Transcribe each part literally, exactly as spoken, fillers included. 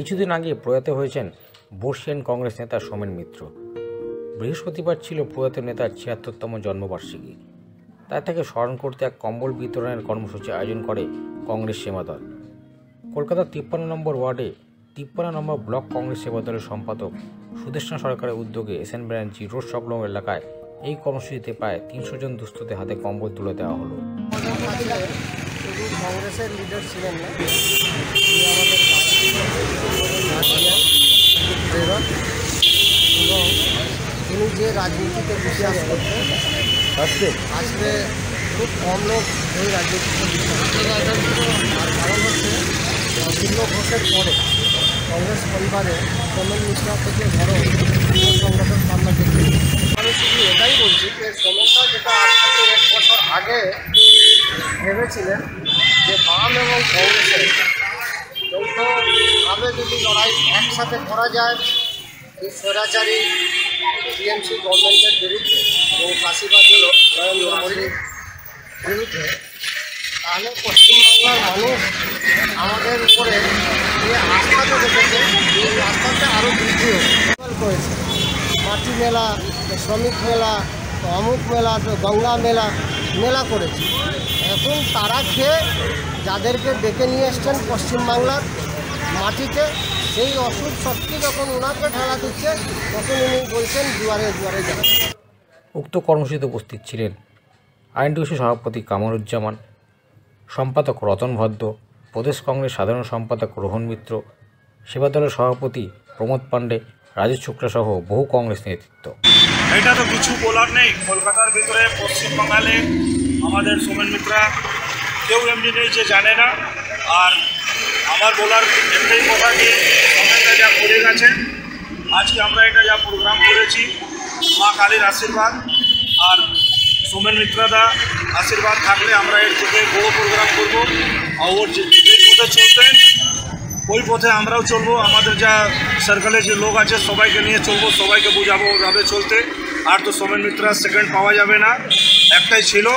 কিছুদিন আগে প্রয়াত হয়েছেন বর্ষিয়ান কংগ্রেস নেতা সোমেন মিত্র। বৃহস্পতিবার ছিল প্রয়াত নেতার ছিয়াত্তরতম জন্মবার্ষিকী। তাই তাকে স্মরণ করতে এক কম্বল বিতরণের কর্মসূচি আয়োজন করে কংগ্রেস সেবা দল। কলকাতার তিপ্পান্ন নম্বর ওয়ার্ডে তিপ্পান্ন নম্বর ব্লক কংগ্রেস সেবা দলের সম্পাদক সুদেষ্ণা সরকারের উদ্যোগে এস এন ব্যানার্জি রোড সংলগ্ন এলাকায় এই কর্মসূচিতে প্রায় তিনশো জন দুস্থদের হাতে কম্বল তুলে দেওয়া হলো। কংগ্রেসের লিডার ছিলেন না, এবং তিনি যে রাজনীতিতে বিশ্বাস করতেন আজকে আজকে খুব কম লোক এই রাজনীতিতে বিশ্বাস করতেন। আর কারণ হচ্ছে দিল্য ঘোষের পরে কংগ্রেস পরিবারে সোমেন মিত্র থেকে বড় সংগঠন সামনে দেখতে। আমি শুধু এটাই বলছি যে সোমেনটা যেটা আজ থেকে এক বছর আগে ভেবেছিলেন যে বাম এবং কংগ্রেসের যৌথভাবে যদি লড়াই একসাথে করা যায় এই স্বৈরাচারী টিএমসি গভর্নমেন্টের বিরুদ্ধে এবং ফাঁসিবাদী নরেন্দ্র মোদীর বিরুদ্ধে, তাহলে পশ্চিমবাংলার মানুষ আমাদের উপরে যে আস্থাটা রেখেছে এই আস্থাটা আরও বৃদ্ধি করেছে। মাটি মেলা, শ্রমিক মেলা, অমুক মেলা, গঙ্গা মেলা মেলা করেছে। এখন তারা খেয়ে যাদেরকে ডেকে নিয়ে এসছেন পশ্চিমবাংলার মাটিতে, সেই ওষুধ শক্তি যখন ওনাকে ঠেলা দিচ্ছে তখন উনি বলছেন দুয়ারে দুয়ারে যান। উক্ত কর্মসূচিতে উপস্থিত ছিলেন আইএনটিইউসি সভাপতি কামরুজ্জামান, সম্পাদক রতন ভদ্র, প্রদেশ কংগ্রেস সাধারণ সম্পাদক রোহন মিত্র, সেবা দলের সভাপতি প্রমোদ পাণ্ডে, রাজেশ শুক্লা সহ বহু কংগ্রেস নেতৃত্ব। এটা তো কিছু বলার নেই। কলকাতার ভিতরে পশ্চিমবাংলালে আমাদের সোমেন মিত্রা কেউ এমনি নেই যে জানে না। আর আমার বলার একটাই কথা যে সোমেনটা যা করে গেছেন, আজকে আমরা এটা যা প্রোগ্রাম করেছি মা কালীর আশীর্বাদ আর সোমেন মিত্রাদা আশীর্বাদ থাকলে আমরা এর থেকে বড়ো প্রোগ্রাম করবো। আর ওর যে পথে চলতেন ওই পথে আমরাও চলবো। আমাদের যা সার্কেলে যে লোক আছে সবাইকে নিয়ে চলবো, সবাইকে বোঝাবো ওভাবে চলতে। আর তো সোমেন মিত্রা সেকেন্ড পাওয়া যাবে না, একটাই ছিল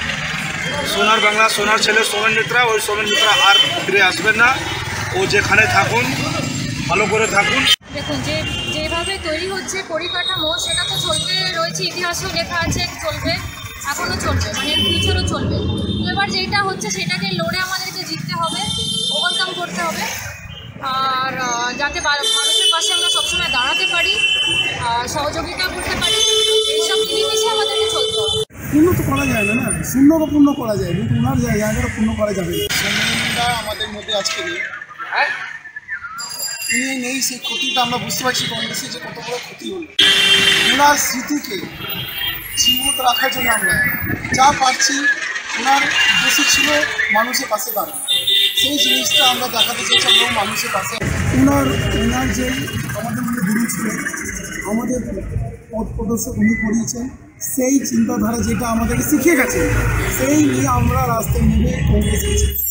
সোনার বাংলা, সোনার ছেলে সোমেন মিত্রা। ওই সোমেন মিত্রা আর ফিরে আসবেন না। ও যেখানে থাকুন ভালো করে থাকুন। দেখুন, যে যেভাবে তৈরি হচ্ছে পরিকাঠামো সেটা তো চলতে রয়েছে, ইতিহাসেও লেখা আছে চলবে, এখনও চলবে, মানে ফিউচারও চলবে। এবার যেটা হচ্ছে সেটাকে লড়ে আমাদেরকে জিততে হবে, ওভারকাম করতে হবে। আর যাতে মানুষের পাশে আমরা সবসময় দাঁড়াতে পারি, সহযোগিতা করতে পারি, এইসব মিলেমিশে আমাদেরকে চলতে হবে। পূর্ণ তো করা যায় না, না শূন্যকে পূর্ণ করা যায়, কিন্তু ওনার জায়গাটা পূর্ণ করা যাবে না। সোমেনদা আমাদের মধ্যে আজকে নেই, তিনি নেই, সেই ক্ষতিটা আমরা বুঝতে পারছি কংগ্রেসের যে কত বড় ক্ষতি হলো। ওনার স্মৃতিকে জীবিত রাখার জন্য আমরা যা পারছি, ওনার উদ্দেশ্য ছিল মানুষের পাশে দাঁড়ানো। সেই জিনিসটা আমরা দেখাতে চেয়েছি, আমরা মানুষের পাশে। ওনার ওনার যে আমাদের মধ্যে গুরু ছিলেন, আমাদের পথ প্রদর্শক উনি করিয়েছেন, সেই চিন্তাধারা যেটা আমাদেরকে শিখিয়ে গেছে, সেই নিয়ে আমরা রাস্তায় নেমে কংগ্রেস গেছি।